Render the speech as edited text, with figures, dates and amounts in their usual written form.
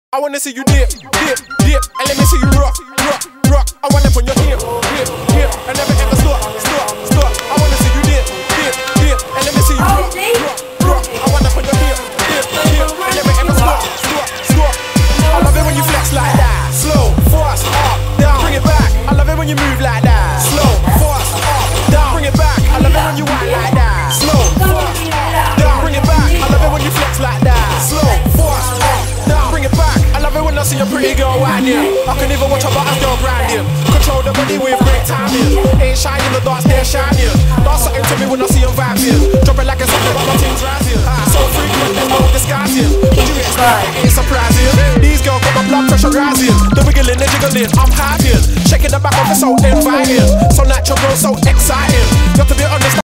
I wanna see you dip, dip, dip, and let me see you rock, rock, rock. I want it on your hip, hip, hip, and never ever stop, stop, stop. I wanna see you dip, dip, dip, and let me see you rock, rock, rock. I want it on your hip, hip, hip, and never ever stop, stop, stop. I love it when you flex like that, slow, fast, up, down, bring it back. I love it when you move like that, slow, fast, up, down, bring it back. I love it when you whine like that, slow, fast, up, down, bring it back. I love it when you flex like that, slow, fast, up, down, bring it back. I love it when I see a pretty girl whining. I can even watch her buttons go grinding. Control the body with great timing. Ain't shining, the darts they're shining. Dance something to me when I see them vibing. Drop it like it's something but my team's rising. So frequent, there's no disguising. What you expect? It ain't surprising. These girls got my blood pressure rising. The wiggling, the jiggling, I'm hyping. Shaking the back of it so inviting. So natural, so exciting. You have to be honest.